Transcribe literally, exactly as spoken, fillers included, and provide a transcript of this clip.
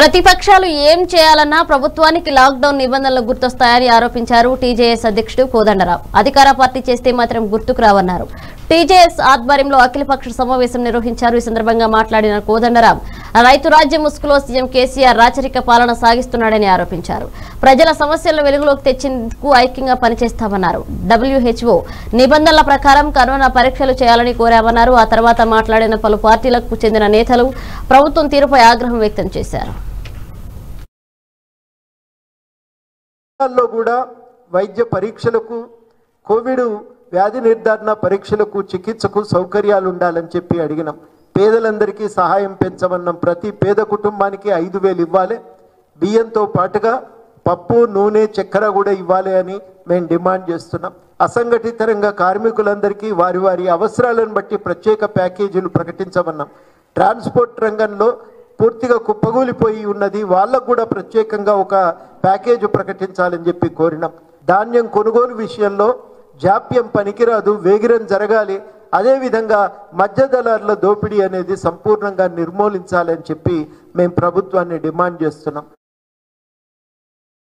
ప్రతిపక్షాలు ఏం చేయాలన్నా ప్రభుత్వానికి లాక్డౌన్ నిబంధనలు గుర్తొస్తాయని ఆరోపించారు టీజేఎస్ అధ్యక్షుడు కోదండరాం. అధికార పార్టీ చేస్తే మాత్రం గుర్తుకు రావన్నారు. టీజేఎస్ ఆధ్వర్యంలో అఖిలపక్ష సమావేశం నిర్వహించారు. ఈ సందర్భంగా మాట్లాడిన కోదండరాం రైతు రాజ్య ముసుగులో సీఎం కేసీఆర్ రాచరిక పాలన సాగిస్తున్నాడని ఆరోపించారు. ప్రజల సమస్యలను వెలుగులోకి తెచ్చేందుకు ఐక్యంగా పనిచేస్తామన్నారు. డబ్ల్యూహెచ్ఓ నిబంధనల ప్రకారం కరోనా పరీక్షలు చేయాలని కోరామన్నారు. ఆ తర్వాత మాట్లాడిన పలు పార్టీలకు చెందిన నేతలు ప్రభుత్వం తీరుపై ఆగ్రహం వ్యక్తం చేశారు. కూడా వైద్య పరీక్షలకు కోవిడ్ వ్యాధి నిర్ధారణ పరీక్షలకు చికిత్సకు సౌకర్యాలు ఉండాలని చెప్పి అడిగినాం. పేదలందరికీ సహాయం పెంచమన్నాం. ప్రతి పేద కుటుంబానికి ఐదు వేలు ఇవ్వాలి. బియ్యంతో పాటుగా పప్పు నూనె చక్కెర కూడా ఇవ్వాలి అని మేము డిమాండ్ చేస్తున్నాం. అసంఘటిత రంగ కార్మికులందరికీ వారి వారి అవసరాలను బట్టి ప్రత్యేక ప్యాకేజీలు ప్రకటించమన్నాం. ట్రాన్స్పోర్ట్ రంగంలో పూర్తిగా కుప్పగూలిపోయి ఉన్నది, వాళ్ళకు కూడా ప్రత్యేకంగా ఒక ప్యాకేజ్ ప్రకటించాలని చెప్పి కోరినాం. ధాన్యం కొనుగోలు విషయంలో జాప్యం పనికిరాదు, వేగిరం జరగాలి. అదేవిధంగా మధ్య దళారుల దోపిడీ అనేది సంపూర్ణంగా నిర్మూలించాలని చెప్పి మేము ప్రభుత్వాన్ని డిమాండ్ చేస్తున్నాం.